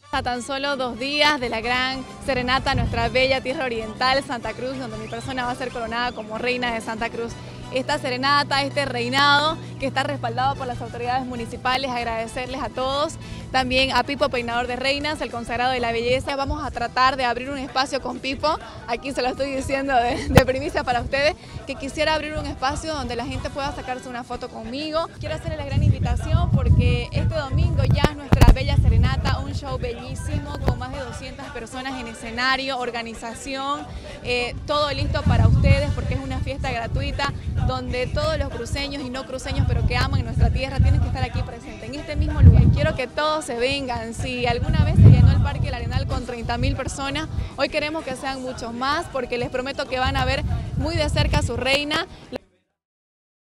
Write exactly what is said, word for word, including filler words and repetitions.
A tan solo dos días de la gran serenata a nuestra bella tierra oriental, Santa Cruz, donde mi persona va a ser coronada como reina de Santa Cruz. Esta serenata, este reinado que está respaldado por las autoridades municipales, agradecerles a todos, también a Pipo, peinador de reinas, el consagrado de la belleza. Vamos a tratar de abrir un espacio con Pipo, aquí se lo estoy diciendo de, de primicia para ustedes, que quisiera abrir un espacio donde la gente pueda sacarse una foto conmigo. Quiero hacerle la gran invitación porque este domingo ya es nuestra bella serenata, un show bellísimo con más de doscientas personas en escenario, organización, eh, todo listo para ustedes porque es una fiesta gratuita donde todos los cruceños y no cruceños, pero que aman nuestra tierra, tienen que estar aquí presentes, en este mismo lugar. Quiero que todos se vengan. Si alguna vez se llenó el Parque El Arenal con treinta mil personas, hoy queremos que sean muchos más, porque les prometo que van a ver muy de cerca a su reina.